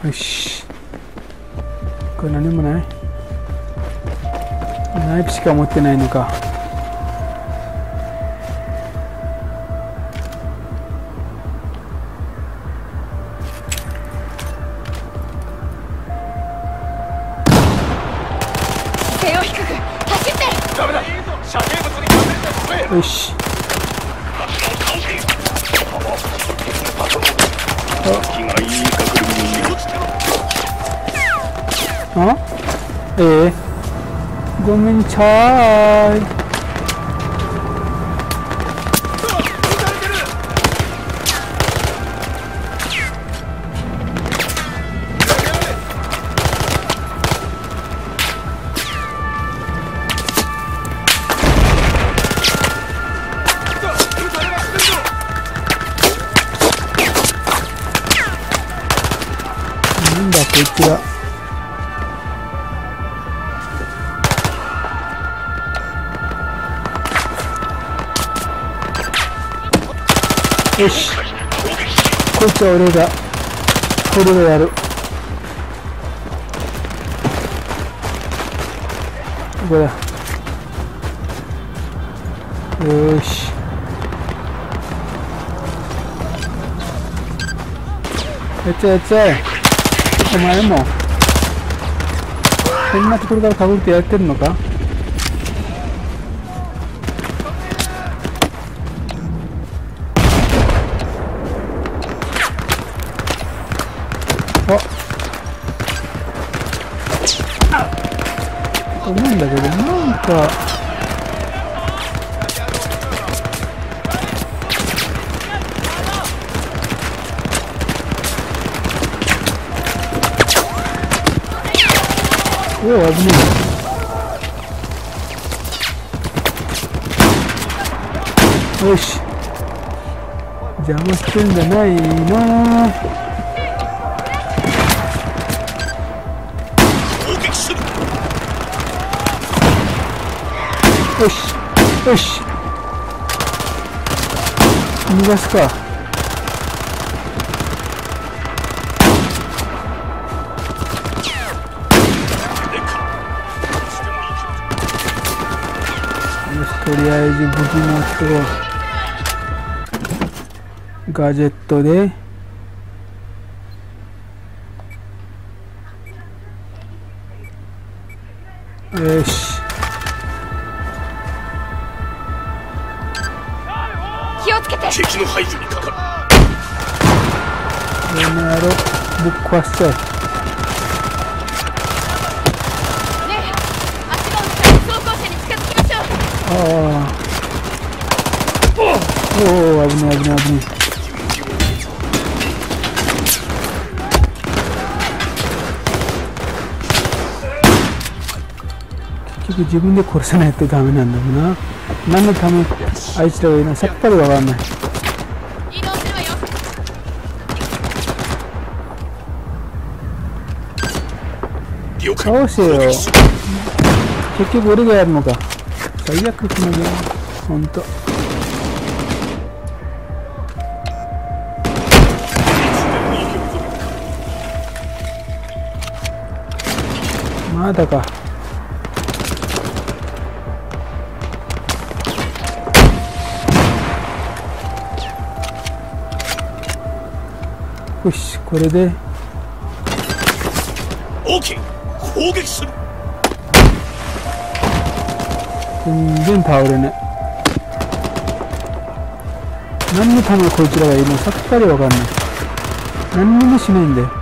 よし、これ何もない。ナイフしか持ってないのか。よし、あ、ごめんちゃーい。なんだこいつは。よし、こいつは俺がこれをやる。ここだ。よし、やっちゃえやっちゃえ。お前もこんなところからかぶってやってるのか。思うんだけど、なんかおお、危ねえ。よし、邪魔してんじゃないの。よしよし、逃がすか。よし、とりあえず武器持ってこう。ガジェットでよし、 敵の排除にかかる。 この野郎ぶっ壊しちゃう。ああ、おお、危ない危ない危ない。結局自分で殺さないとダメなんだもんな。何のためあいつらがいるのさっぱりわかんない。倒せよ。結局俺がやるのか。最悪このゲーム、ほんと。まだか。よし、これで OK、 攻撃する。 全然倒れね。何のためこいつらがいるのさっぱりわかんない。何にもしないんだよ。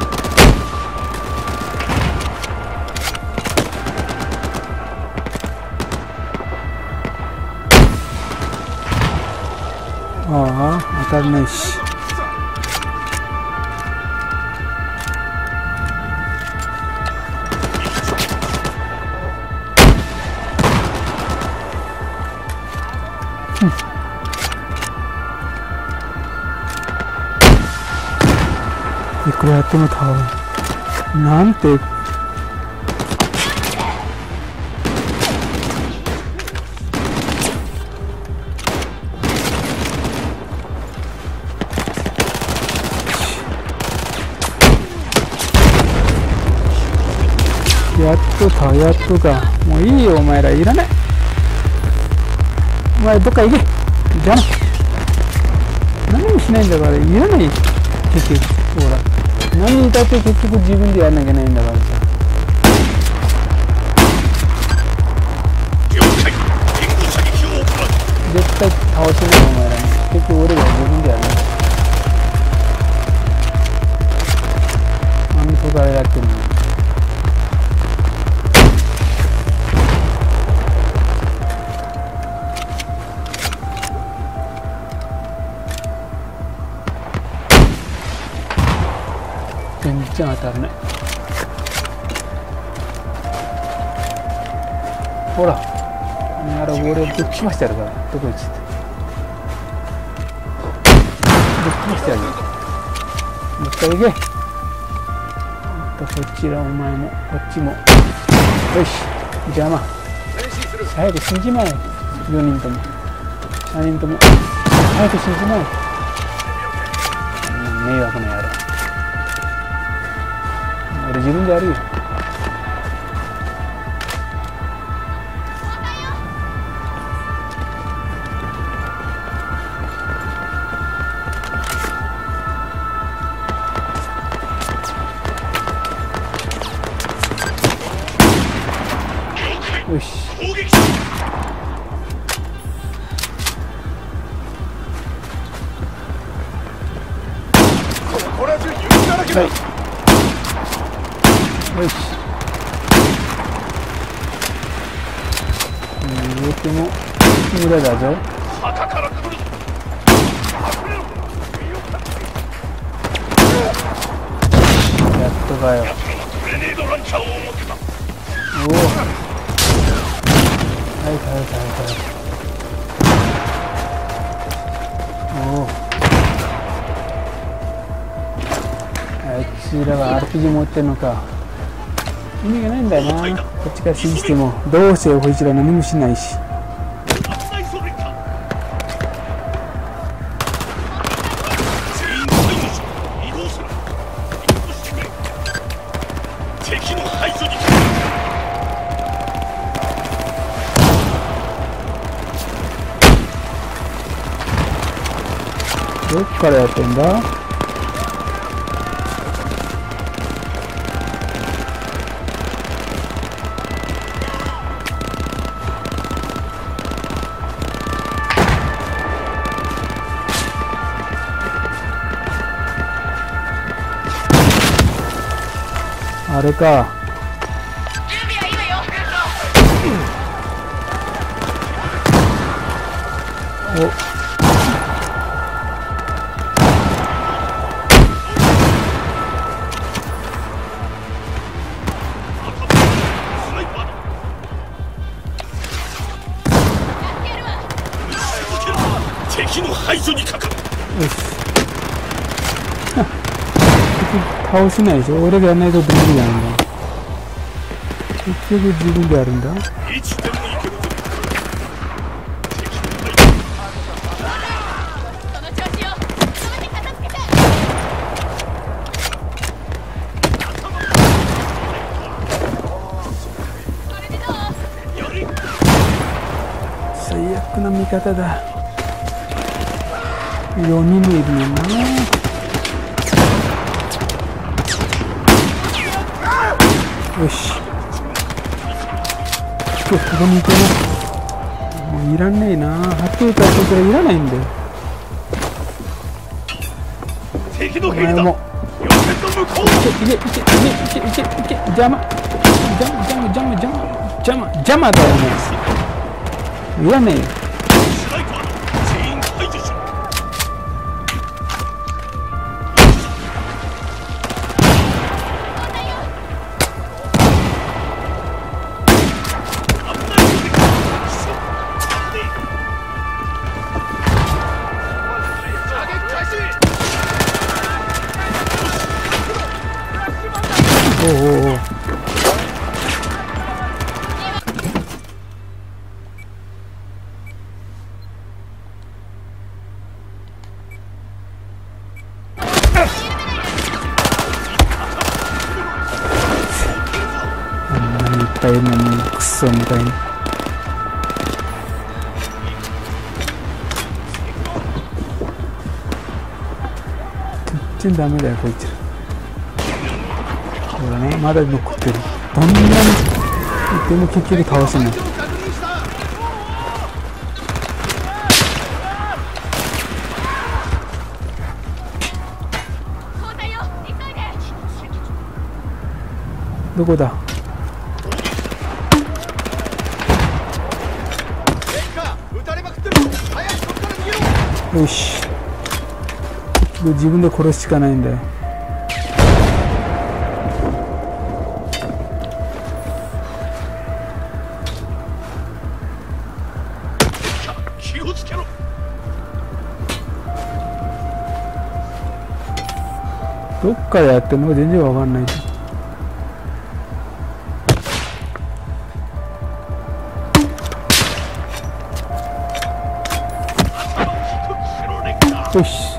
ああ、当たらないし。いくらやっても倒れん。なんてと火薬がもういいよ、お前らいらない。お前どっか行け。じゃあ何もしないんだからいらない。結局ほら何だって結局自分でやんなきゃないんだからさ。絶対倒せないお前らに。結局俺が自分でやる。何とかやってんの。全然当たらない。ほらあれ俺ぶっ飛ばしてやるから。どこ行っちゃった。ぶっ飛ばしてやるよ。もう一回行け。こちらお前もこっちも。よし邪魔。早く死んじまえ。4人とも3人とも早く死んじまえ。迷惑な野郎。俺自分でやるよ。よし。はい。よし。言うても無駄だぞ。やっとかよ。おお。はいはいはいはい。おお。あいつらは RPG 持ってんのか。意味がないんだよな。こっちから信じてもどうせこいつら何もしないし。どっからやってんだ。あれか。お。 敵の排除にかかる。 よし。倒せないでしょ。俺がやらないとできるじゃんだ。結局自分でやるんだ。 いつでもいけるぞ。 最悪な味方だ。4人もいるのな。よし。ここにいてな。もういらんねえな。はっきり言ったらこいつらいらないんだよ。 敵の兵だ。 もう。いけ邪魔。邪魔だよね。いらねえよ。おうおう。 かいるのにクソみたいに。全然ダメだよこいつら。ほらね、まだ残ってる。どんなにいても結局倒せない。どこだ。よし、自分で殺すしかないんだよ。 気をつけろ。 どっからやってるのか全然わかんない。よし。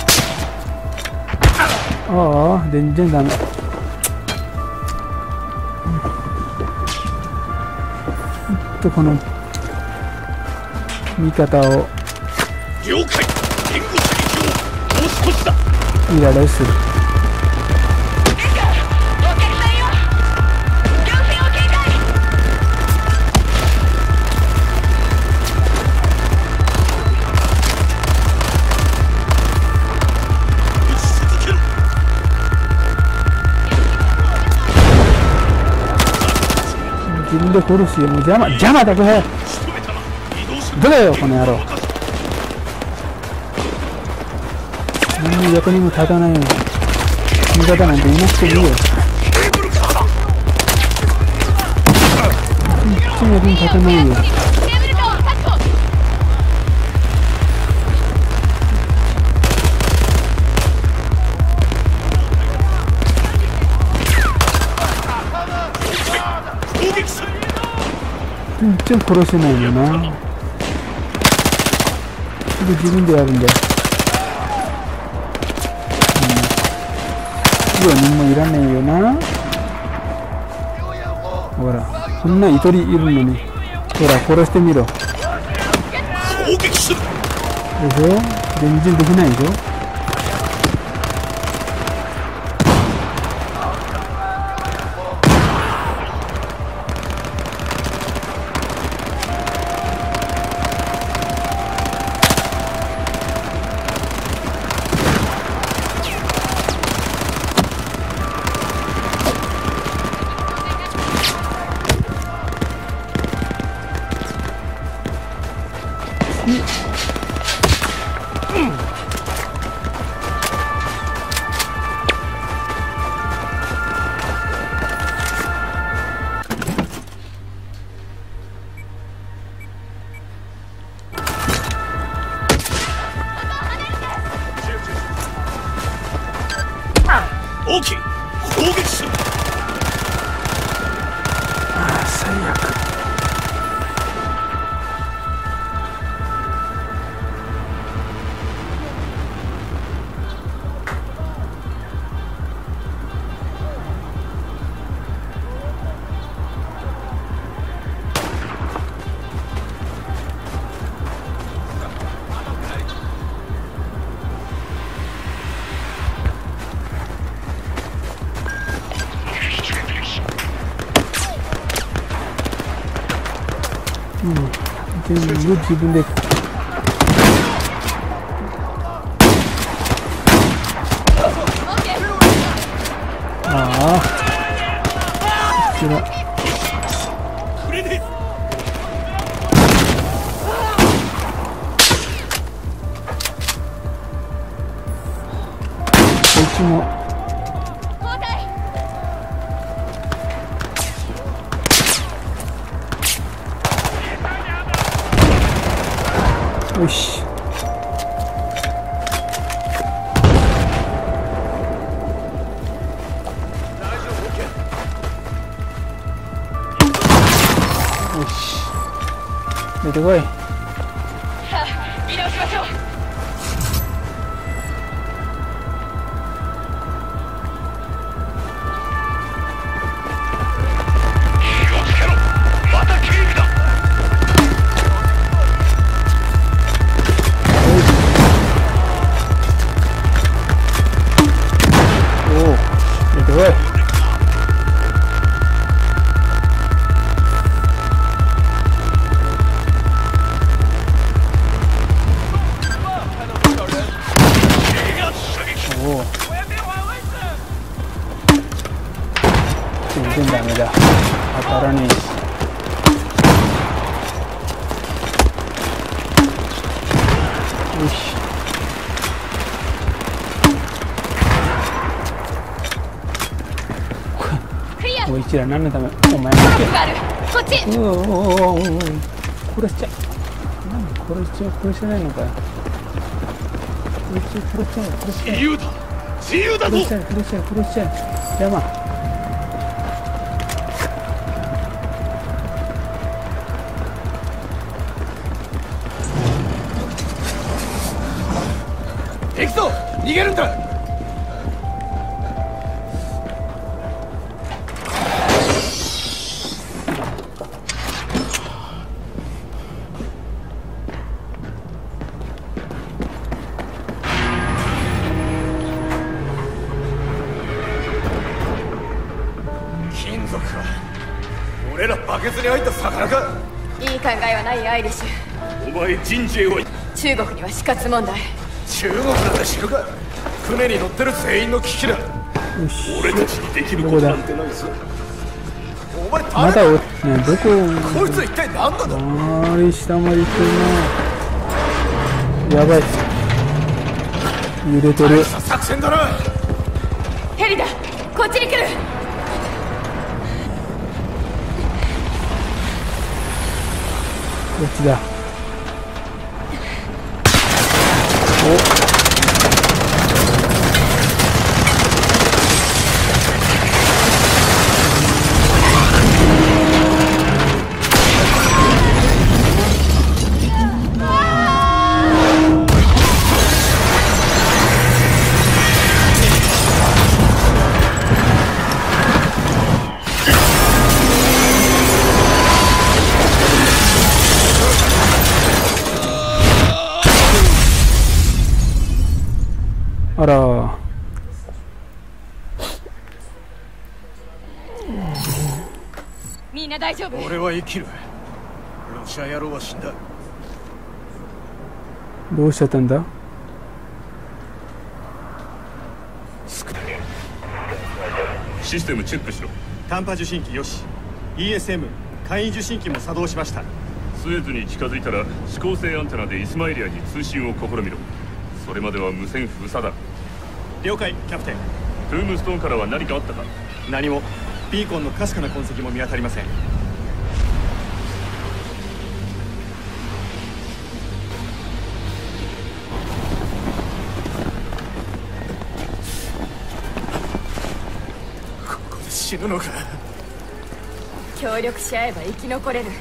ああ、全然ダメ。この味方を了解。援護射撃をもう少しだ。 イライラする。自分で殺すよ。もう邪魔だこれ。どれよこの野郎。何の役にも立たないよ。味方なんていなくていいよ。いつも役に立たないよ。全然殺せないよな。自分でやるんだよ。何もいらないよな。ほら、こんな一人いるのに、ほら殺してみろ。 攻撃する。 でしょ、全然できないでしょ。 オーケー。攻撃する。 ああ、最悪。全部自分で。ああ、こちら。 これでこっちも。よし。よし。出てこい。 移動しましょう。 気をつけちら何のためお前トロ負けップがある。こっち。 うお殺しちゃう。なんで殺せないのかよ。殺しちゃう。 自由だ自由だぞ殺しちゃう。邪魔。 行くぞ逃げるんだ金属か俺らバケツに入った魚かいい考えはないアイリッシュ。 お前人事へは中国には死活問題。 中国なんて知るか船に乗ってる全員の危機だよし。 俺たちにできることなんてないぞお前ま誰だだねどここいつは一体何なんだあれ下まで行ってるな。やばい。揺れてる。 さ作戦だなヘリだ。こっちに来る。 どっちだ。あら。 みんな大丈夫？ 俺は生きるロシア野郎は死んだどうしちゃったんだ。 システムチェックしろ。 短波受信機よし ESM 簡易受信機も作動しました。 スエズに近づいたら指向性アンテナでイスマイリアに通信を試みろ。それまでは無線封鎖だ。 了解キャプテン。 トゥームストーンからは何かあったか。 何もビーコンのかすかな痕跡も見当たりません。 ここで死ぬのか協力し合えば生き残れる。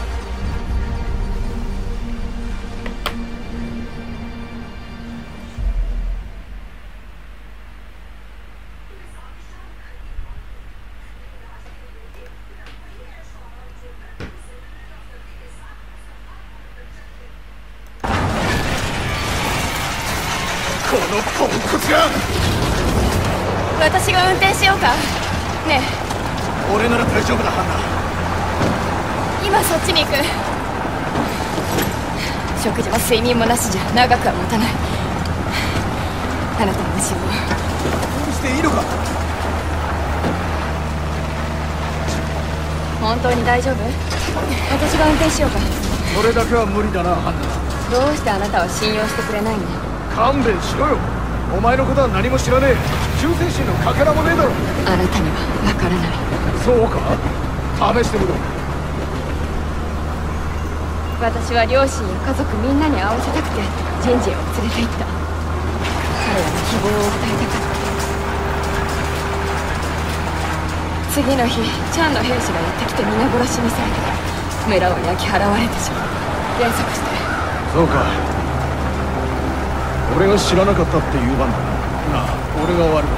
このポンコツが私が運転しようか。ね俺なら大丈夫だハンえ、今そっちに行く。食事も睡眠もなしじゃ長くは持たない。あなたの後ろを。 ナどうしていいのか本当に大丈夫？私が運転しようか。 それだけは無理だなハンナどうしてあなたは信用してくれないの？ 勘弁しろよお前のことは何も知らねえ忠誠心のかけらもねえだろあなたには分からない。 そうか試してみろ私は両親や家族みんなに会わせたくてジェンジェを連れて行った。彼らの希望を伝えたかった。次の日チャンの兵士がやってきて皆殺しにされた。村は焼き払われてしまう。連続して。 そうか俺が知らなかったっていう番だなあ俺が悪い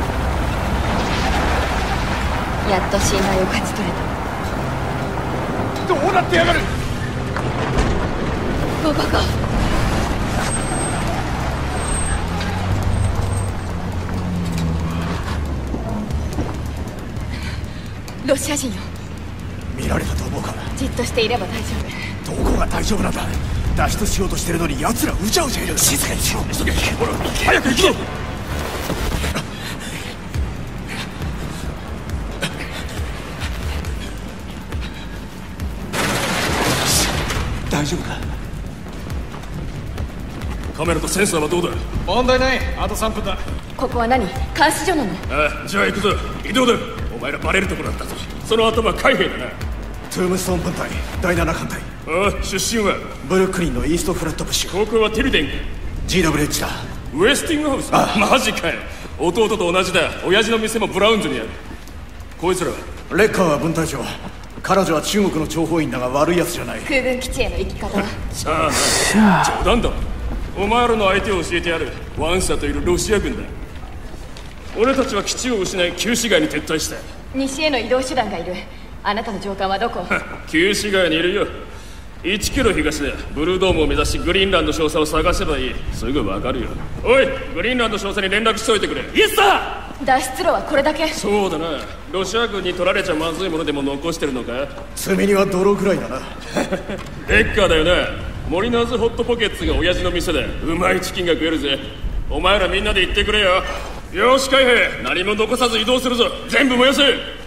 やっと信頼を勝ち取れた。 どうなってやがるバカ。ロシア人よ。 見られたと思うかじっとしていれば大丈夫。 どこが大丈夫なんだ脱出しようとしてるのに奴らうじゃうじゃいる静かにしろ急げほら早く行くぞ大丈夫かカメラとセンサーはどうだ。 問題ないあと3分だここは何？監視所なの？ ああ、じゃあ行くぞ。移動だ。お前らバレるところだったぞ。 その後は海兵だな。 トゥームストーン分隊第7艦隊。 ああ、出身はブルックリンのイーストフラットブッシュ。 高校はティルデン。 GWH だ。 ウェスティングハウス。マジかよ。弟と同じだ。親父の店もブラウンズにある。こいつらはレッカーは分隊長。彼女は中国の諜報員だが悪いやつじゃない。 空軍基地への行き方はさあ冗談だ。お前らの相手を教えてやる。ワンサといるロシア軍だ。俺たちは基地を失い旧市街に撤退した。 西への移動手段がいる。あなたの上官はどこ？ 旧市街にいるよ。1キロ東だ。ブルードームを目指しグリーンランド少佐を探せばいい。すぐ分かるよ。おい、グリーンランド少佐に連絡しておいてくれ。イエスサー。 脱出路はこれだけ？ そうだな。ロシア軍に取られちゃまずいものでも残してるのか？ 積み荷は泥くらいだな。 レッカーだよな。モリナーズホットポケッツが親父の店だ。うまいチキンが食えるぜ。お前らみんなで行ってくれよ。よし海兵、何も残さず移動するぞ。全部燃やせ。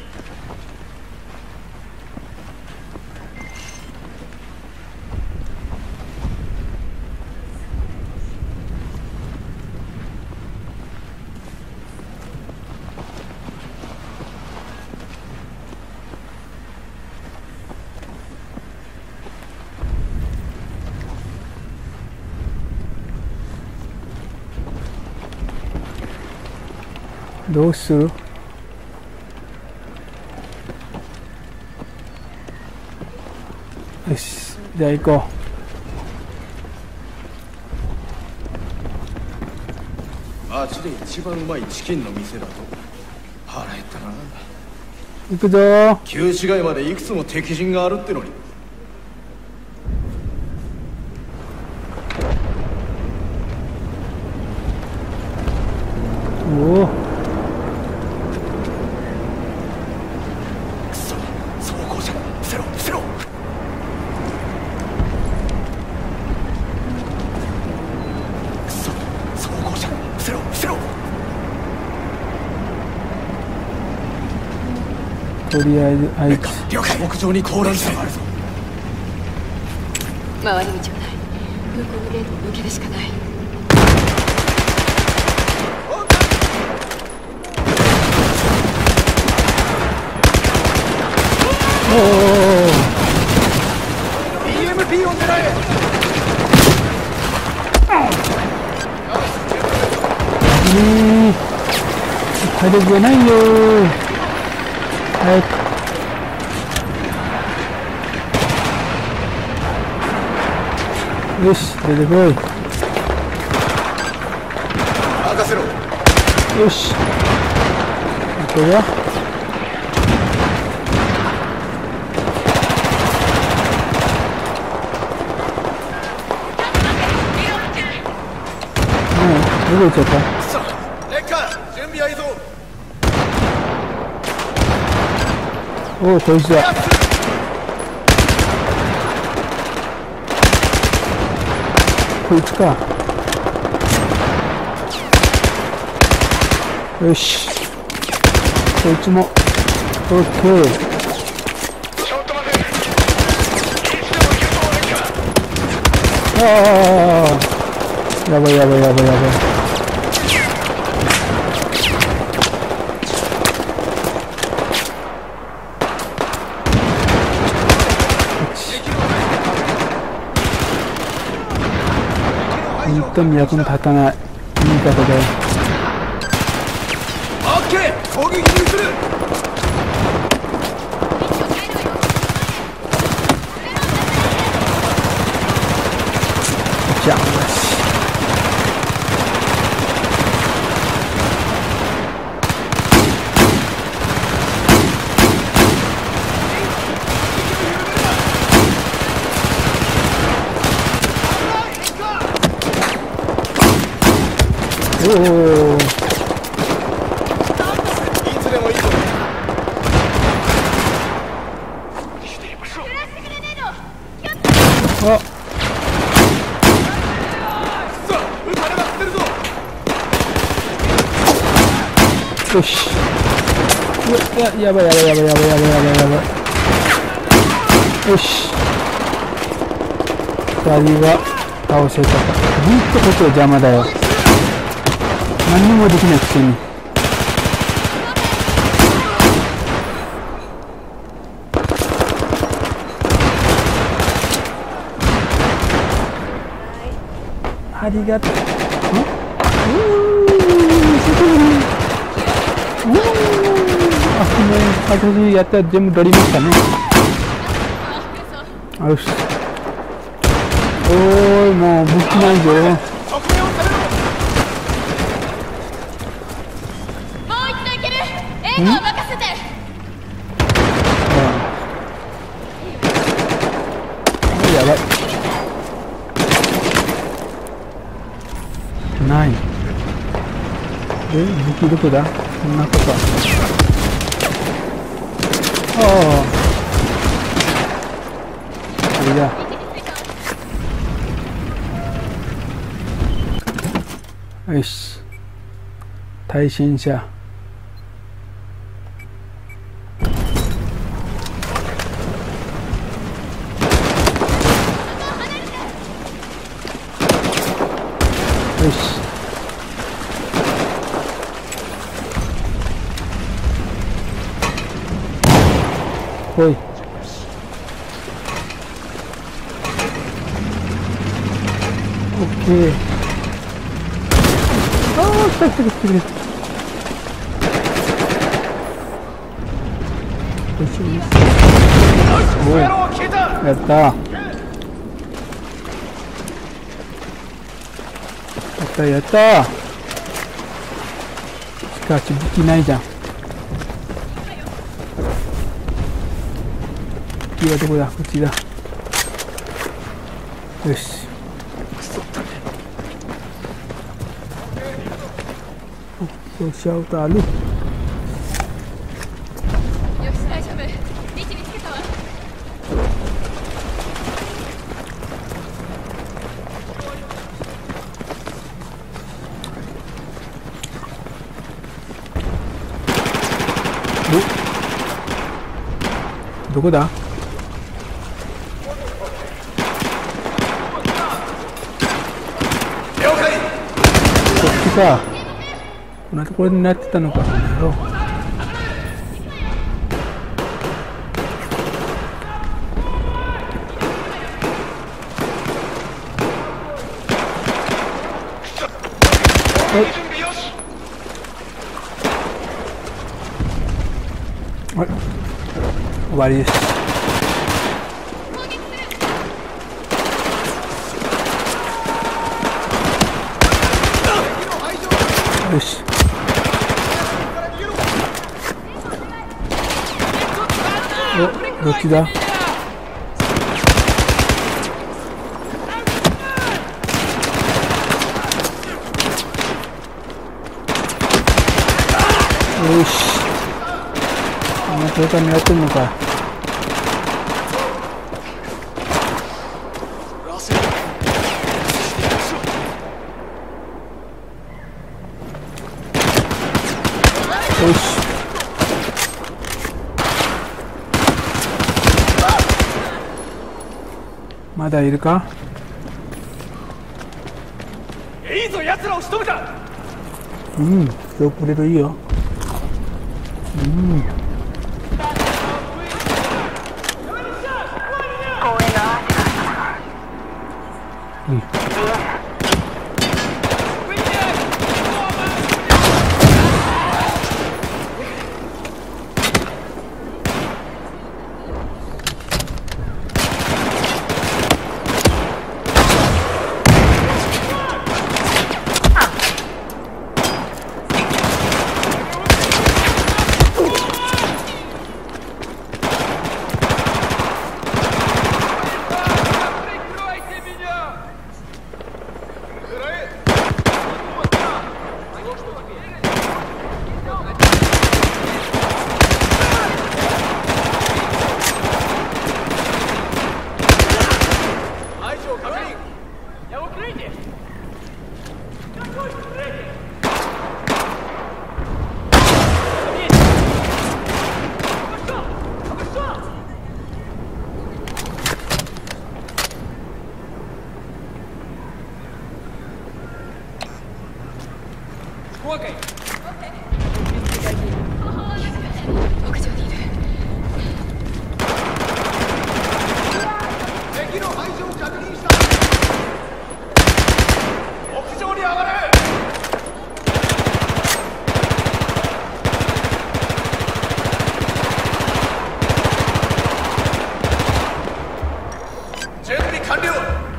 どうする？よし、じゃあ行こう。街で一番うまいチキンの店だと。腹減ったな。 う。行くぞー。 旧市街までいくつも敵陣があるってのに。 おお。 くそ、装甲車、伏せろ、伏せろ。くそ、装甲車、伏せろ、伏せろ。 とりあえずあいつ。 了解。屋上に高乱車があるぞ。 回り道はない。向こうのゲートを抜けるしかない。 おお。 EMP を狙え。 体力がないよー。早く。よし、出てこい。 任せろ。 よし。これは動いちゃった。 レッカー、準備はいいぞ。 おお、こいつだ。こいつか。よし。こいつも。オッケー。ああ。やばいやばいやばいやばい。本当に役の立たない言い方だよ。 オッケー、攻撃にする。 じゃあおお。 いつでもいいぞ。 あ。よし。やばいやばいやばいやばいやばいやばいやばい。よし。2人は倒せたか。ずっとこっちが邪魔だよ。何にもできないくせに。 ありがとう。私やったら全部取りましたね。よし。おーい、もう武器ないぞ。 もう一度いける。映画を任せて。 やばい。ない。武器どこだ？こんなとこ。ああ。これだ。よし。対戦車。よし。来い。オッケー。ああ、来た来た来た来た。よしよし。おい。やった。やったやった。しかし武器ないじゃん。武器はどこだ？こっちだ。よし。シャウトある。 よし、大丈夫。位置につけたわ。 どこだ？ 了解。 こっちか。こんなところになってたのか。よはい、終わりです。よし。お、どっちだ？よし。こんな状態にやってんのか。よし。まだいるか？ いいぞ、奴らを仕留めた。 うん、今日これでいいよ。うん。 完了。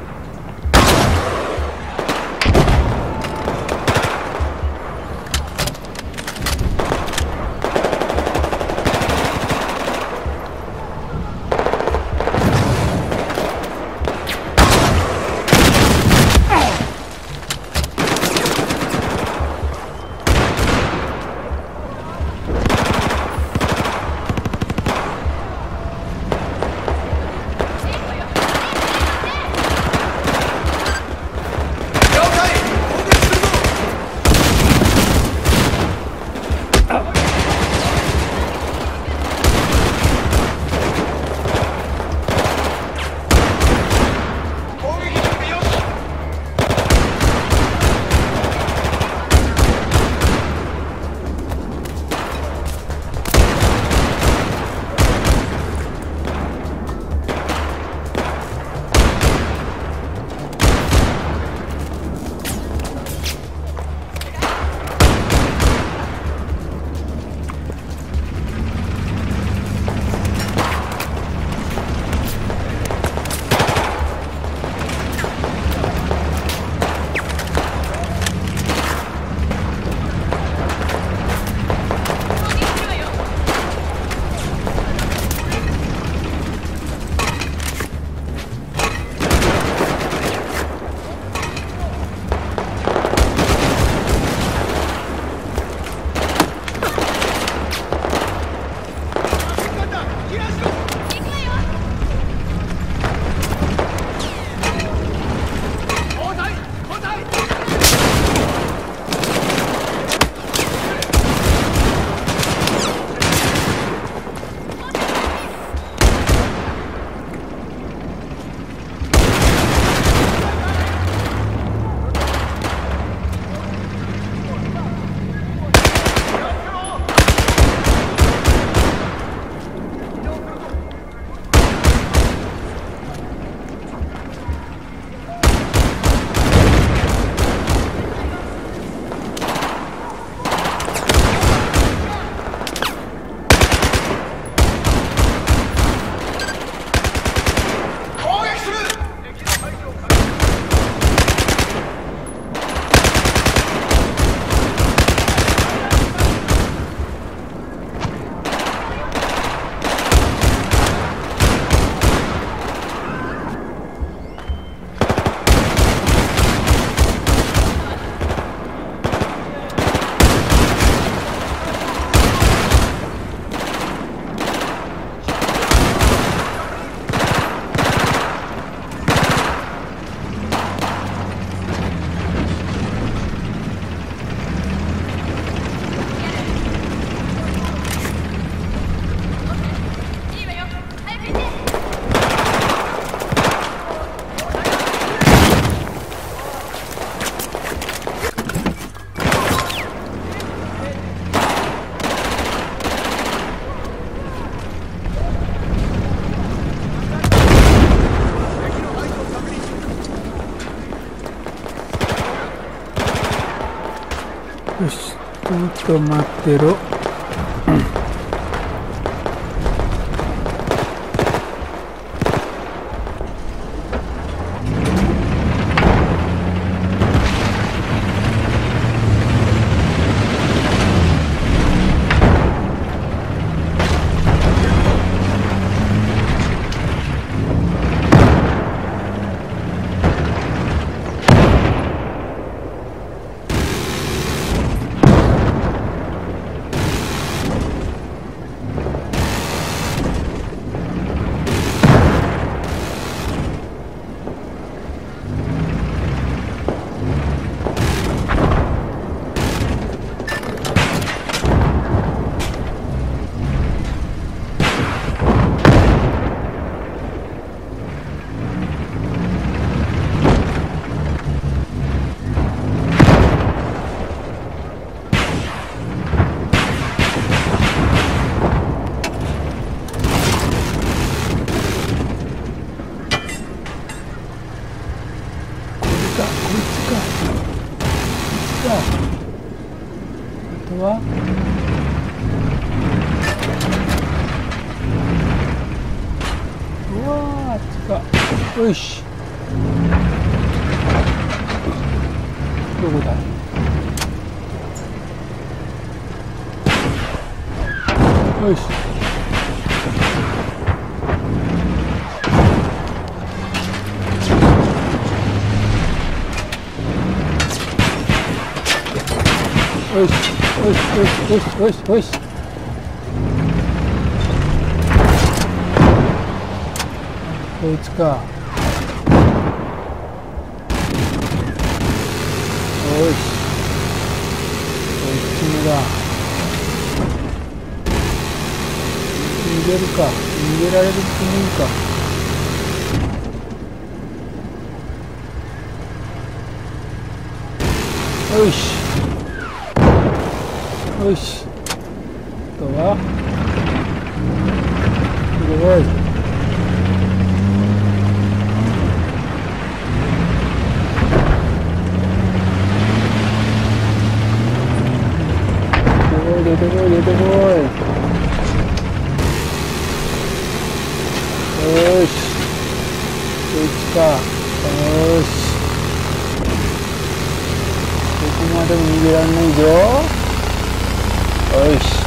よし、ちょっと待ってろ。はうわーあっちか。よし。 どこだ。よし。よしよしよしよしよし。こいつか。よし。こいつもだ。逃げるか。逃げられるつもりか。よし。よし。あとはすごい。出てこい出てこい。よし。こいつか。よし。ここまでも逃げられないぞ。よし。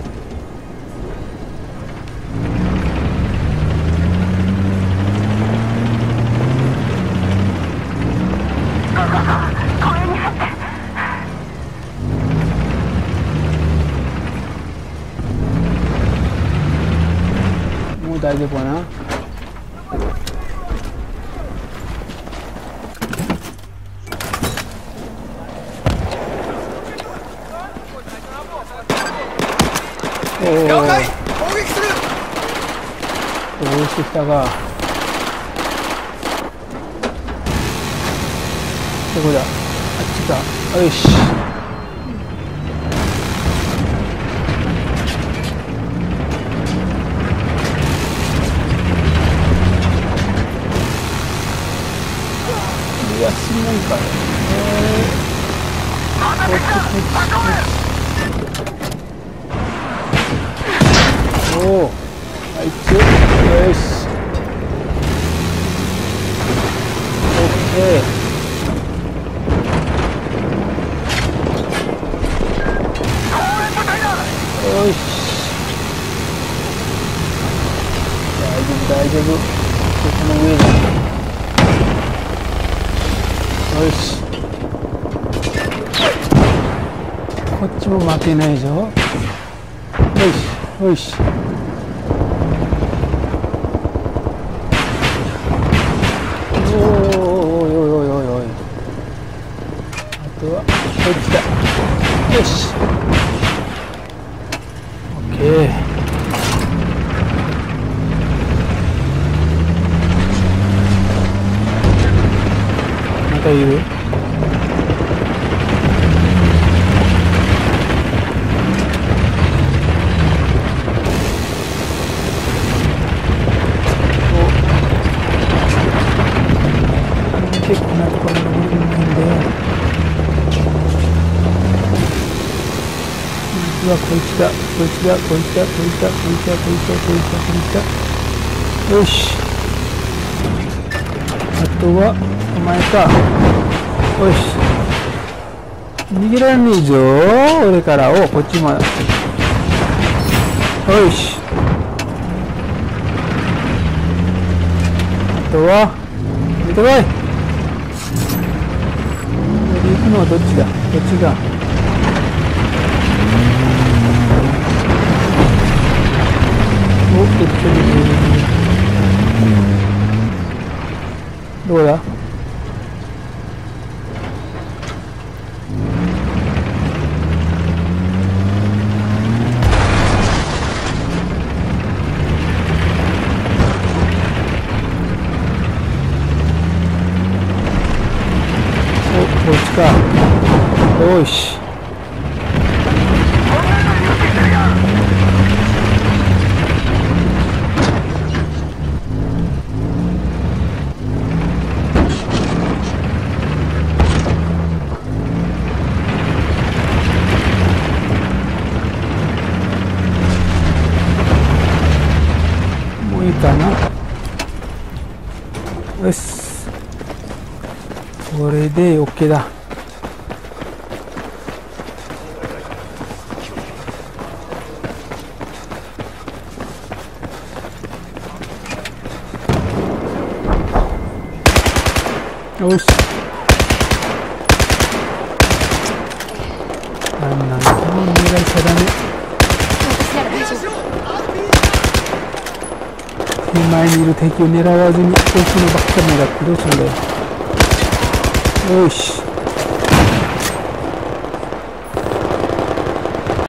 もう大丈夫かな。 了解、攻撃する。 どうしてきたか。どこだ。あっちか。よし。いや、すんないか。こっちこっち。おお、あいつ、よし。オッケー。よし。大丈夫大丈夫。この上だ。よし。こっちも負けないぞ。よしよし。おいおいおいおいおい。あとはこっちだ。よし。オッケー。またいる。結構なところにいるんで、うわ、こいつだ、こいつだ、こいつだ、こいつだ、こいつだ、こいつだ、こいつだ、こいつだ。よし。あとはお前か。よし。逃げられねえぞ、俺から。お、こっちも。よし。あとは出てこい。行くのはどっちだ。どっちが。おっと、どこだ。こっちか。よし。もういいかな。よし。これで OK だ。 よし。なんなんだ、狙いちゃダメ。 私なら大丈夫。 手前にいる敵を狙わずに奥のばっかり狙ってどうするんだよ。よし。